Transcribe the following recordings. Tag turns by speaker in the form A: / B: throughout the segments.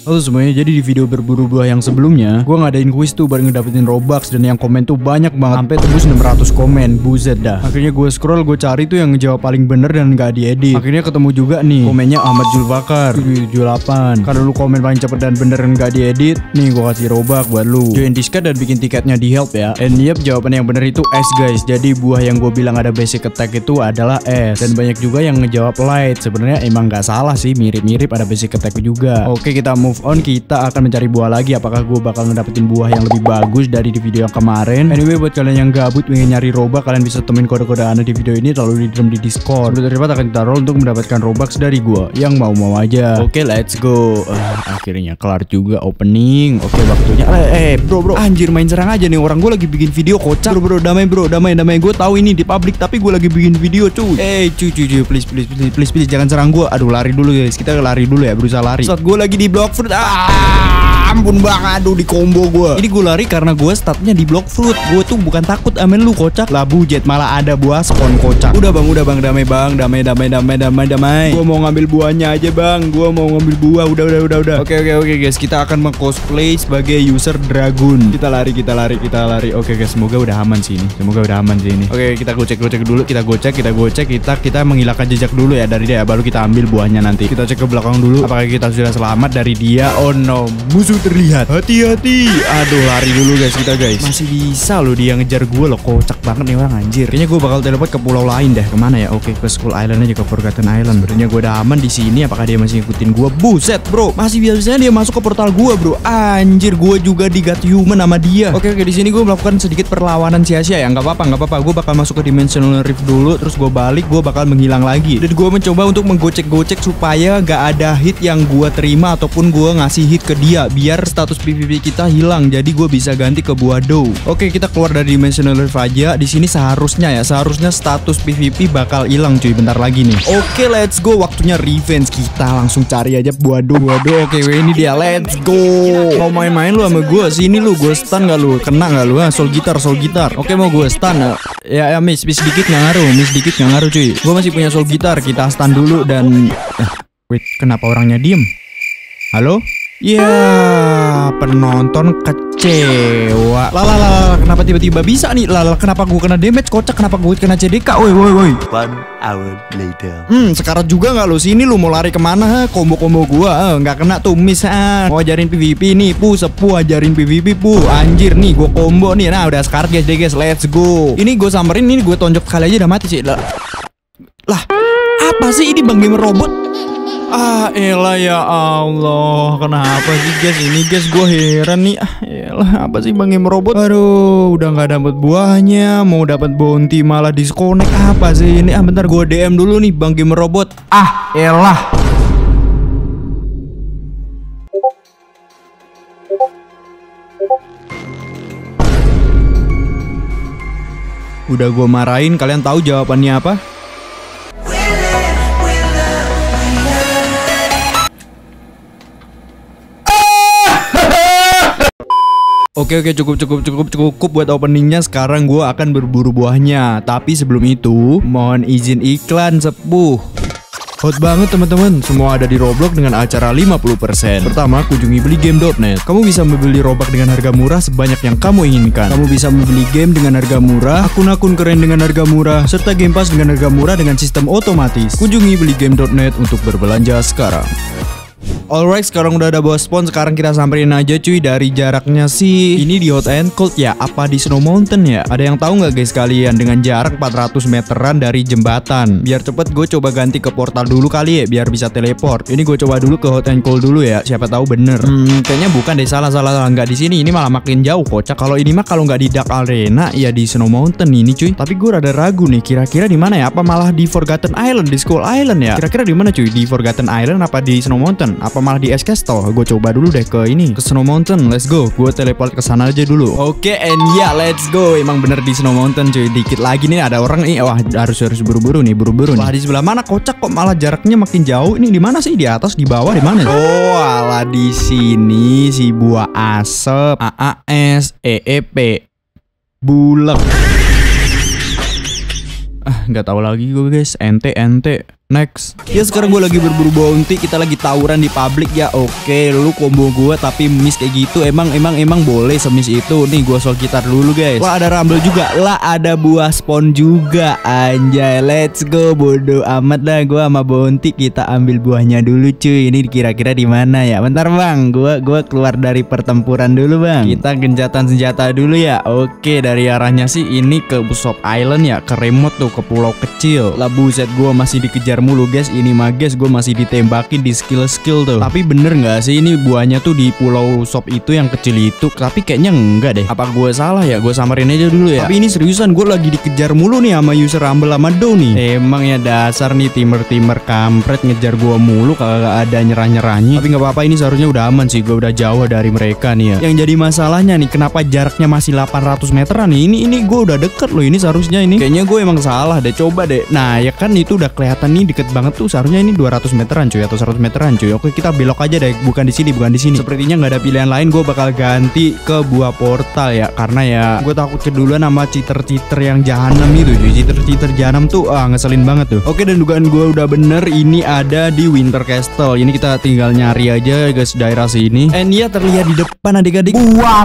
A: Halo semuanya, jadi di video berburu buah yang sebelumnya gue ngadain kuis tuh bareng ngedapetin Robux. Dan yang komen tuh banyak banget, sampai tembus 600 komen. Buset dah. Akhirnya gue scroll, gue cari tuh yang ngejawab paling bener dan gak diedit. Akhirnya ketemu juga nih, komennya Ahmad Julbakar 78. Karena lu komen paling cepet dan bener dan gak diedit, nih gue kasih Robux buat lu. Join Discord dan bikin tiketnya di help ya. And yep, jawaban yang bener itu S guys. Jadi buah yang gue bilang ada basic attack itu adalah S. Dan banyak juga yang ngejawab light. Sebenarnya emang gak salah sih, mirip-mirip ada basic attack juga. Oke, kita move on, kita akan mencari buah lagi. Apakah gue bakal ngedapetin buah yang lebih bagus dari di video yang kemarin? Anyway, buat kalian yang gabut pengen nyari Robux, kalian bisa temuin kode-kode aneh di video ini, lalu di drum di Discord. Kode terlibat akan kita roll untuk mendapatkan Robux dari gue yang mau-mau aja. Oke, let's go. Akhirnya kelar juga opening. Oke, waktunya. Bro, anjir, main serang aja nih orang. Gue lagi bikin video kocak. Bro, damai. Gue tahu ini di publik, tapi gue lagi bikin video cuy. Cuy, please, jangan serang gue. Aduh, lari dulu guys. Kita lari dulu ya, berusaha lari. Saat gue lagi di block fruit. Ampun bang, aduh di combo gue. Ini gue lari karena gue startnya di block fruit. Gue tuh bukan takut amen lu kocak. Lah bujet, malah ada buah spawn kocak. Udah bang, damai. Gue mau ngambil buahnya aja bang. Gue mau ngambil buah. Udah. Oke guys, kita akan meng-cosplay sebagai user dragon. Kita lari. Oke guys, semoga udah aman sini. Oke, kita gocek dulu. Kita menghilangkan jejak dulu ya dari dia. Baru kita ambil buahnya nanti. Kita cek ke belakang dulu. Apakah kita sudah selamat dari dia? Oh no, musuh terlihat. Hati-hati. Aduh, lari dulu guys kita guys. Masih bisa loh dia ngejar gue loh. Kocak banget nih orang anjir. Kayaknya gue bakal teleport ke pulau lain deh. Kemana ya? Oke, ke Skull Island aja, ke Forgotten Island. Sebenarnya gue udah aman di sini. Apakah dia masih ngikutin gue? Buset bro, masih biasanya dia masuk ke portal gue bro. Anjir, gue juga di got human sama dia. Oke, di sini gue melakukan sedikit perlawanan sia-sia ya. Nggak apa-apa. Gue bakal masuk ke Dimensional Rift dulu. Terus gue balik, gue bakal menghilang lagi. Dan gue mencoba untuk menggocek-gocek supaya gak ada hit yang gue terima ataupun gue ngasih hit ke dia, biar status PvP kita hilang. Jadi gue bisa ganti ke buah dough. Oke, kita keluar dari Dimensional Rift aja. Di sini seharusnya status PvP bakal hilang cuy bentar lagi nih. Oke, let's go. Waktunya revenge. Kita langsung cari aja buah dough. Oke, ini dia. Let's go. Mau main-main lu sama gue? Sini lu, gue stun gak lu? Kena gak lu? Soul gitar. Oke, mau gue stun. Ya miss dikit gak ngaruh cuy. Gue masih punya soul gitar. Kita stun dulu dan wait, kenapa orangnya diem? Halo? Ya, penonton kecewa. Lah, kenapa tiba-tiba bisa nih? Lah, kenapa gue kena damage kocak? Kenapa gue kena CDK? Woi.
B: 1 hour later.
A: Sekarang juga nggak lu? Sini lu mau lari kemana? Combo gua nggak kena tuh, miss. Mau ajarin PvP nih, sepu ajarin PvP Anjir nih, gue combo nih. Nah, udah sekarang guys, let's go. Ini gue samperin, ini gue tonjok kali aja udah mati sih. Lah, apa sih ini Bang Gamer Robot? Elah ya Allah, kenapa sih guys ini guys, gue heran nih. Elah, apa sih Bang Gamer Robot? Aduh, udah nggak dapet buahnya, mau dapat bounty malah disconnect. Apa sih ini? Bentar gue DM dulu nih Bang Gamer Robot. Elah. Udah gue marahin, kalian tahu jawabannya apa? Oke, cukup buat openingnya. Sekarang gue akan berburu buahnya. Tapi sebelum itu, mohon izin iklan sepuh. Hot banget teman-teman, semua ada di Roblox dengan acara 50%. Pertama, kunjungi beligame.net. Kamu bisa membeli Robux dengan harga murah sebanyak yang kamu inginkan. Kamu bisa membeli game dengan harga murah, akun-akun keren dengan harga murah, serta Game Pass dengan harga murah dengan sistem otomatis. Kunjungi beligame.net untuk berbelanja sekarang. Alright, sekarang udah ada bawa spawn. Sekarang kita samperin aja cuy. Dari jaraknya sih ini di Hot and Cold ya, apa di Snow Mountain ya? Ada yang tahu nggak guys kalian? Dengan jarak 400 meteran dari jembatan. Biar cepet gue coba ganti ke portal dulu kali ya, biar bisa teleport. Ini gue coba dulu ke Hot and Cold dulu ya, siapa tahu bener. Kayaknya bukan deh, salah nggak di sini. Ini malah makin jauh kocak. Kalau ini mah kalau nggak di Dark Arena ya di Snow Mountain ini cuy. Tapi gue rada ragu nih, kira-kira di mana ya? Apa malah di Forgotten Island, di Skull Island ya? Kira-kira di mana cuy? Di Forgotten Island apa di Snow Mountain? Apa malah di Ice Castle? Gue coba dulu deh ke Snow Mountain. Let's go. Gue teleport ke sana aja dulu. Oke, and ya let's go. Emang bener di Snow Mountain cuy. Dikit lagi nih ada orang nih. Wah, harus buru-buru nih. Wah, di sebelah mana kocak kok malah jaraknya makin jauh. Ini di mana sih? Di atas, di bawah, di mana? Oh, alah di sini si buah asap. AAS EEP bulek. Nggak tahu lagi gue guys. Ente Next. Ya sekarang gue lagi berburu bounty, kita lagi tawuran di publik ya. Oke, lu combo gue tapi miss kayak gitu. Emang boleh semis itu. Nih gue soal gitar dulu guys. Wah ada rumble juga. Lah ada buah spawn juga. Anjay, let's go. Bodoh amat dah gue sama bounty. Kita ambil buahnya dulu cuy. Ini kira-kira di mana ya? Bentar bang, gue keluar dari pertempuran dulu bang. Kita gencatan senjata dulu ya. Oke, dari arahnya sih ini ke Busop Island ya, ke remote tuh, ke pulau kecil. Lah buset, gue masih dikejar mulu guys. Ini mah guys, gue masih ditembakin di skill tuh. Tapi bener nggak sih ini buahnya tuh di pulau Sop itu yang kecil itu? Tapi kayaknya enggak deh. Apa gue salah ya? Gue samarin aja dulu ya. Tapi ini seriusan, gue lagi dikejar mulu nih sama user Rumble sama Do nih. Emang ya dasar nih timer kampret ngejar gue mulu, kagak ada nyerah-nyerahnya. Tapi nggak apa-apa, ini seharusnya udah aman sih. Gue udah jauh dari mereka nih ya. Yang jadi masalahnya nih, kenapa jaraknya masih 800 meteran nih? Ini gue udah deket loh. Ini seharusnya ini. Kayaknya gue emang salah deh. Coba deh. Nah ya kan itu udah kelihatan nih deket banget tuh. Seharusnya ini 200 meteran cuy atau 100 meteran cuy. Oke, kita belok aja deh. Bukan di sini. Sepertinya nggak ada pilihan lain. Gue bakal ganti ke buah portal ya. Karena ya gue takut keduluan sama cheater yang jahanam itu cuy. Cheater jahanam tuh ngeselin banget tuh. Oke, dan dugaan gue udah bener. Ini ada di Winter Castle. Ini kita tinggal nyari aja guys daerah sini. And ya terlihat di depan adik-adik. Buah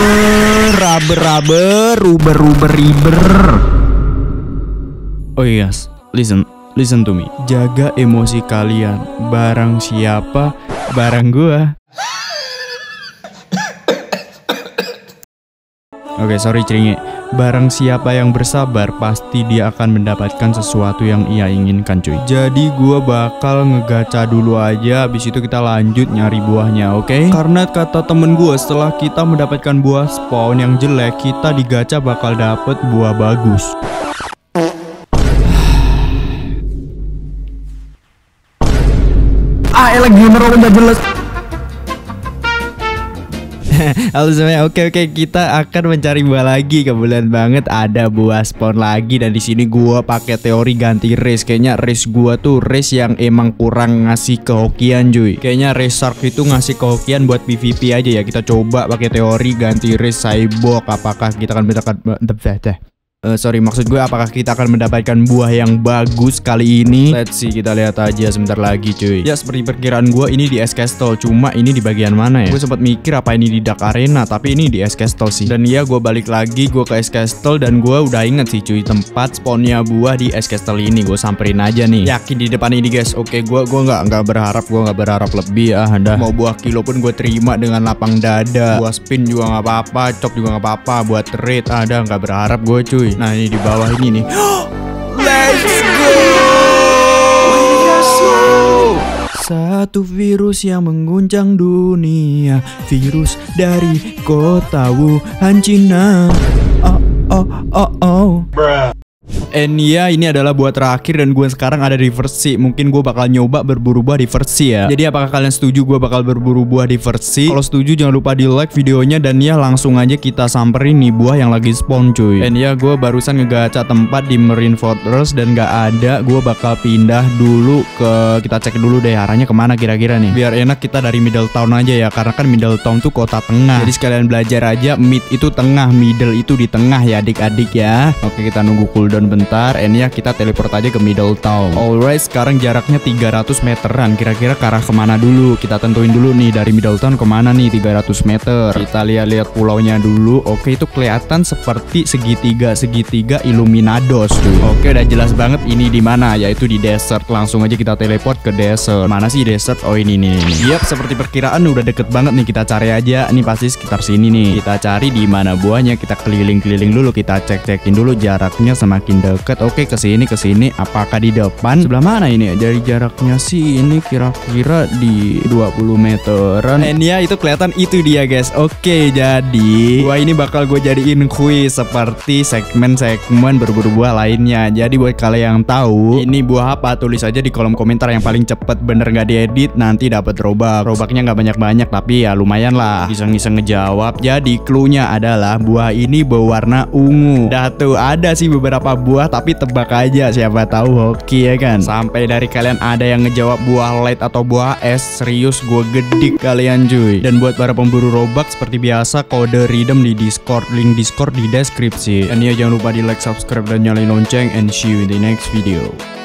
A: rubber, uber. Oh yes, listen to me. Jaga emosi kalian. Barang siapa, barang gua. Oke, sorry ceringe. Barang siapa yang bersabar, pasti dia akan mendapatkan sesuatu yang ia inginkan cuy. Jadi gua bakal ngegacha dulu aja. Habis itu kita lanjut nyari buahnya, oke? Karena kata temen gua, setelah kita mendapatkan buah spawn yang jelek, kita digacha bakal dapet buah bagus. Elek gamer udah jelas. Halo semuanya, oke kita akan mencari buah lagi. Kebetulan banget ada buah spawn lagi, dan di sini gua pakai teori ganti race. Kayaknya race gua tuh race yang emang kurang ngasih kehokian cuy. Kayaknya race shark itu ngasih kehokian buat PvP aja ya. Kita coba pakai teori ganti race cyborg. Apakah kita akan mendapatkan maksud gue apakah kita akan mendapatkan buah yang bagus kali ini? Let's see, kita lihat aja sebentar lagi cuy. Ya seperti perkiraan gue ini di S Castle. Cuma ini di bagian mana ya? Gue sempat mikir apa ini di Dark Arena, tapi ini di S Castle sih. Dan ya gue balik lagi, gue ke S Castle, dan gue udah inget sih cuy tempat spawnnya buah di S Castle ini. Gue samperin aja nih. Yakin di depan ini guys. Oke, gue nggak berharap lebih ya. Anda mau buah kilo pun gue terima dengan lapang dada. Buah spin juga nggak apa-apa, chop juga nggak apa-apa. Buat trade ada, nggak berharap gue cuy. Nah ini di bawah ini nih. Let's go. Satu virus yang mengguncang dunia, virus dari kota Wuhan, Cina. Oh. And ya ini adalah buah terakhir, dan gue sekarang ada di versi. Mungkin gue bakal nyoba berburu buah di versi ya. Jadi apakah kalian setuju gue bakal berburu buah di versi? Kalau setuju jangan lupa di like videonya, dan ya langsung aja kita samperin nih buah yang lagi spawn cuy. And ya gue barusan ngegacha tempat di Marine Fortress dan gak ada. Gue bakal pindah dulu ke, kita cek dulu deh arahnya kemana kira-kira nih. Biar enak kita dari Middletown aja ya, karena kan Middletown tuh kota tengah. Jadi sekalian belajar aja, mid itu tengah, middle itu di tengah ya adik-adik ya. Oke, kita nunggu cooldown bentar. And ya kita teleport aja ke Middletown. Alright, sekarang jaraknya 300 meteran. Kira-kira ke arah kemana dulu? Kita tentuin dulu nih dari Middletown kemana nih 300 meter. Kita lihat pulaunya dulu. Oke, itu kelihatan seperti segitiga Illuminados tuh. Oke, udah jelas banget ini di mana, yaitu di desert. Langsung aja kita teleport ke desert. Mana sih desert? Oh ini nih. Yap, seperti perkiraan udah deket banget nih. Kita cari aja. Ini pasti sekitar sini nih. Kita cari di mana buahnya. Kita keliling-keliling dulu. Kita cek-cekin dulu jaraknya semakin dekat. Oke, kesini. Apakah di depan? Sebelah mana ini? Dari jaraknya sih ini kira-kira di 20 meteran. And ya itu kelihatan itu dia guys. Oke, jadi gua ini bakal gue jadiin kuis seperti segmen-segmen berburu buah lainnya. Jadi buat kalian yang tahu ini buah apa, tulis aja di kolom komentar. Yang paling cepet bener nggak diedit nanti dapat robak. Robaknya nggak banyak-banyak tapi ya lumayan lah. Iseng-iseng ngejawab. Jadi cluenya adalah buah ini berwarna ungu. Dah tuh ada sih beberapa buah, tapi tebak aja siapa tahu hoki ya kan. Sampai dari kalian ada yang ngejawab buah light atau buah es, serius gue gedik kalian cuy. Dan buat para pemburu robak seperti biasa kode redeem di Discord, link Discord di deskripsi. Dan ya jangan lupa di like, subscribe dan nyalain lonceng, and see you in the next video.